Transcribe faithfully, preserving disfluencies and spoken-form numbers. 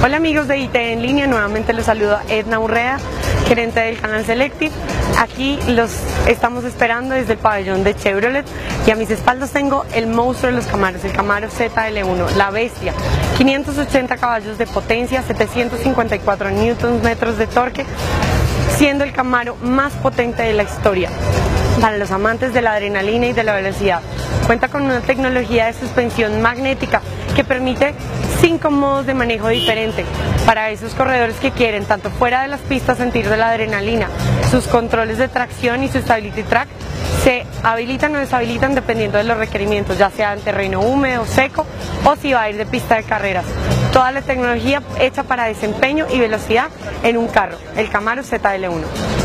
Hola amigos de I T en línea, nuevamente los saluda Edna Urrea, gerente del canal Selective. Aquí los estamos esperando desde el pabellón de Chevrolet y a mis espaldas tengo el monstruo de los Camaros, el Camaro Z L uno, la bestia, quinientos ochenta caballos de potencia, setecientos cincuenta y cuatro newton metros de torque, siendo el Camaro más potente de la historia. Para los amantes de la adrenalina y de la velocidad, cuenta con una tecnología de suspensión magnética que permite cinco modos de manejo diferentes para esos corredores que quieren, tanto fuera de las pistas, sentir de la adrenalina. Sus controles de tracción y su Stability Track se habilitan o deshabilitan dependiendo de los requerimientos, ya sea en terreno húmedo, seco o si va a ir de pista de carreras. Toda la tecnología hecha para desempeño y velocidad en un carro, el Camaro Z L uno.